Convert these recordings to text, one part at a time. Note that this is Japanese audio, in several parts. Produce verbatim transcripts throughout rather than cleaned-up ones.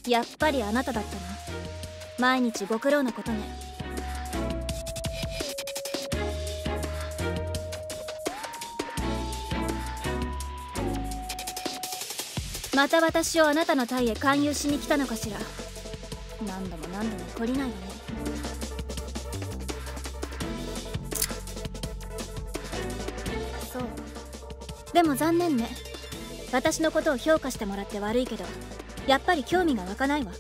やっぱりあなただったな。毎日ご苦労のことね。また私をあなたの隊へ勧誘しに来たのかしら。何度も何度も懲りないわね。そう。でも残念ね。私のことを評価してもらって悪いけど、やっぱり興味が湧かないわ。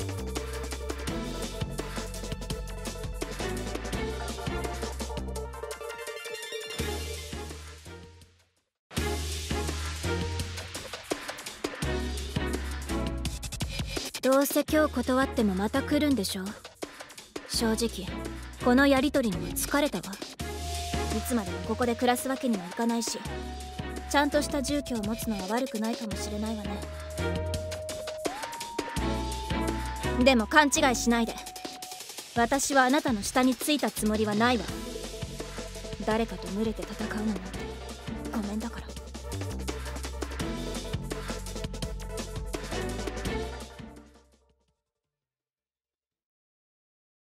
どうせ今日断ってもまた来るんでしょ。正直このやりとりにも疲れたわ。いつまでもここで暮らすわけにはいかないし、ちゃんとした住居を持つのは悪くないかもしれないわね。でも勘違いしないで。私はあなたの下についたつもりはないわ。誰かと群れて戦うのなんて